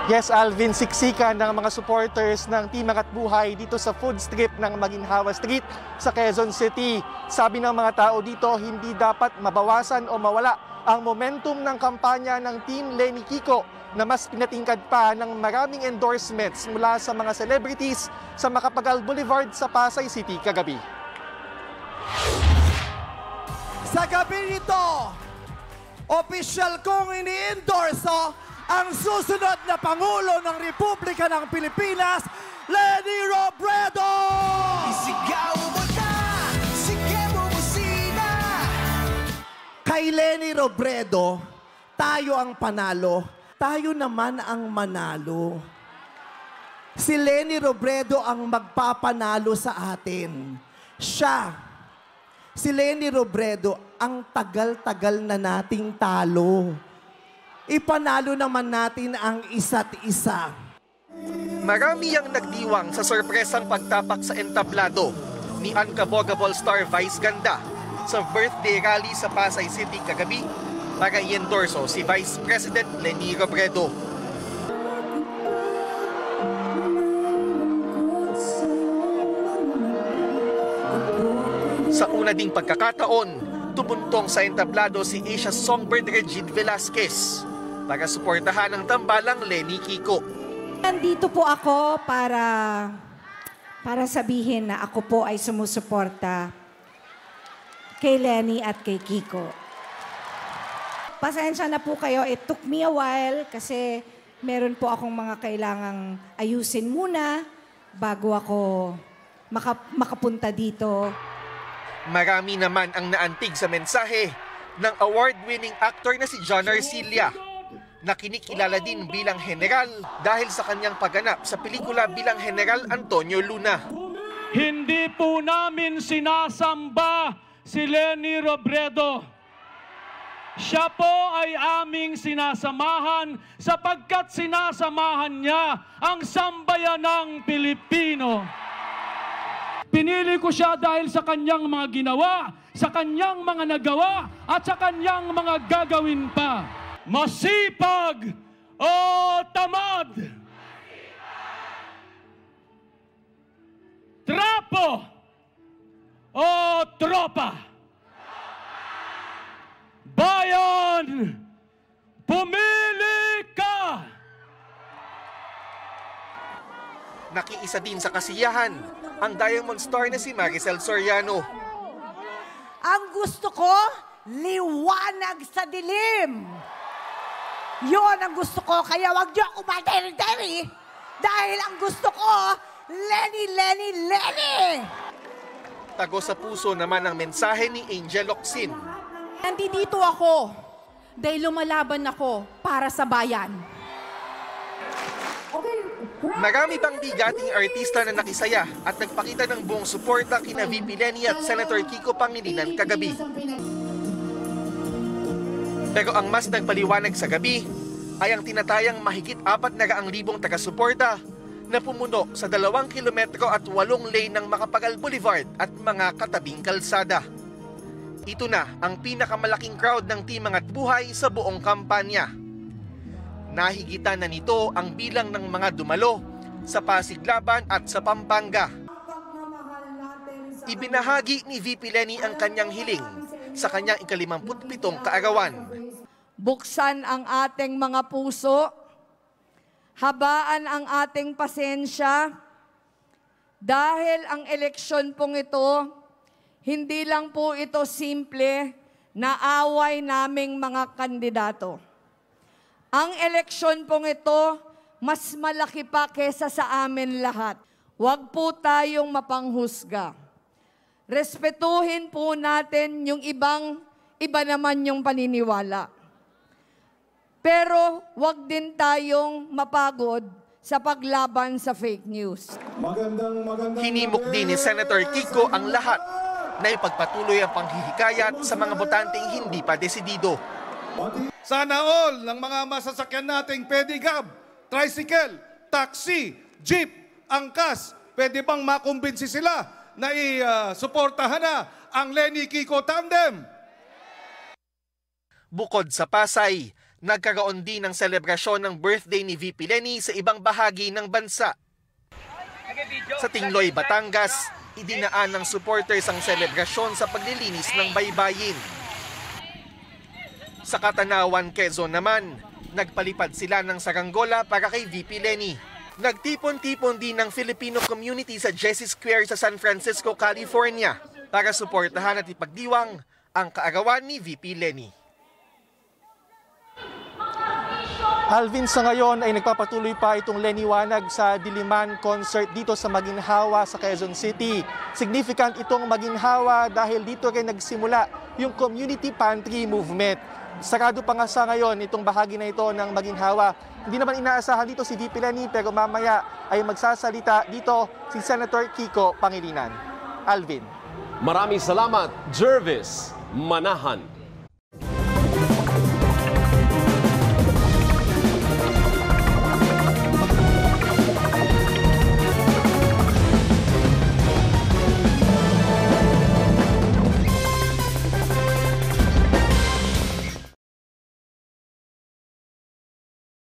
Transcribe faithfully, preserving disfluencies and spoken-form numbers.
Yes, Alvin, siksikan ng mga supporters ng Team Angat Buhay dito sa food strip ng Maginhawa Street sa Quezon City. Sabi ng mga tao dito, hindi dapat mabawasan o mawala ang momentum ng kampanya ng Team Lenny Kiko na mas pinatingkad pa ng maraming endorsements mula sa mga celebrities sa Macapagal Boulevard sa Pasay City kagabi. Sa gabi nito, opisyal kong ini-endorso ang susunod na Pangulo ng Republika ng Pilipinas, Leni Robredo! Isigaw mo na, sige mo musina! Kay Leni Robredo, tayo ang panalo, tayo naman ang manalo. Si Leni Robredo ang magpapanalo sa atin. Siya, si Leni Robredo, ang tagal-tagal na nating talo. Ipanalo naman natin ang isa't isa. Marami ang nagdiwang sa sorpresang pagtapak sa entablado ni Unbogable Star Vice Ganda sa birthday rally sa Pasay City kagabi para i-endorso si Vice President Leni Robredo. Sa una ding pagkakataon, tumuntong sa entablado si Asia Songbird Regine Velasquez para suportahan ang tambalang Lenny Kiko. Nandito po ako para para sabihin na ako po ay sumusuporta kay Lenny at kay Kiko. Pasensya na po kayo, it took me a while kasi meron po akong mga kailangang ayusin muna bago ako maka, makapunta dito. Marami naman ang naantig sa mensahe ng award-winning actor na si John Arcilla, na kinikilala din bilang General dahil sa kanyang pagganap sa pelikula bilang General Antonio Luna. Hindi po namin sinasamba si Leni Robredo. Siya po ay aming sinasamahan sapagkat sinasamahan niya ang sambayanang Pilipino. Pinili ko siya dahil sa kanyang mga ginawa, sa kanyang mga nagawa, at sa kanyang mga gagawin pa. Masipag o tamad? Trapo o tropa? Bayan, pumili ka! Nakiisa din sa kasiyahan ang Diamond Star na si Maricel Soriano. Ang gusto ko, liwanag sa dilim. Yon ang gusto ko, kaya wag niyo ako materi-teri. Dahil ang gusto ko, Lenny, Lenny, Lenny! Tago sa puso naman ang mensahe ni Angel Locsin. Nandito ako dahil lumalaban ako para sa bayan. Marami pang bigating artista na nakisaya at nagpakita ng buong suporta kina V P Lenny at Senator Kiko Pangilinan kagabi. Pero ang mas nagpaliwanag sa gabi ay ang tinatayang mahigit apat na raang libong taga-suporta na pumuno sa dalawang kilometro at walong lane ng Macapagal Boulevard at mga katabing kalsada. Ito na ang pinakamalaking crowd ng Team Angat Buhay sa buong kampanya. Nahigitan na nito ang bilang ng mga dumalo sa Pasig Laban at sa Pampanga. Ibinahagi ni V P Lenny ang kanyang hiling sa kanyang ikalimamputpitong kaarawan. Buksan ang ating mga puso, habaan ang ating pasensya, dahil ang eleksyon pong ito, hindi lang po ito simple na away naming mga kandidato. Ang eleksyon pong ito, mas malaki pa kesa sa amin lahat. Huwag po tayong mapanghusga. Respetuhin po natin yung ibang, iba naman yung paniniwala. Pero huwag din tayong mapagod sa paglaban sa fake news. Magandang, magandang Hinimok din ni Senator Kiko ang lahat na ipagpatuloy ang panghihikayat sa mga botanteng hindi pa desidido. Sana all ng mga masasakyan nating pedicab, tricycle, taxi, jeep, angkas, pwede bang makumbinsi sila na i-suportahan na ang Lenny Kiko tandem? Bukod sa Pasay, Nagkaroon din ng selebrasyon ng birthday ni V P Leni sa ibang bahagi ng bansa. Sa Tingloy, Batangas, idinaan ng supporters ang selebrasyon sa paglilinis ng baybayin. Sa Katanawan, Quezon naman, nagpalipad sila ng saranggola para kay V P Leni. Nagtipon-tipon din ng Filipino community sa Jessie Square sa San Francisco, California para suportahan at ipagdiwang ang kaarawan ni V P Leni. Alvin, sa ngayon ay nagpapatuloy pa itong Leniwanag sa Diliman concert dito sa Maginhawa sa Quezon City. Significant itong Maginhawa dahil dito rin nagsimula yung community pantry movement. Sarado pa nga sa ngayon itong bahagi na ito ng Maginhawa. Hindi naman inaasahan dito si V P Leni pero mamaya ay magsasalita dito si Senator Kiko Pangilinan. Alvin. Maraming salamat, Jervis Manahan.